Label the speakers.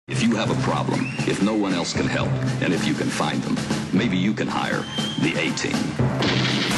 Speaker 1: If you have a problem, if no one else can help, and if you can find them, maybe you can hire the A-Team.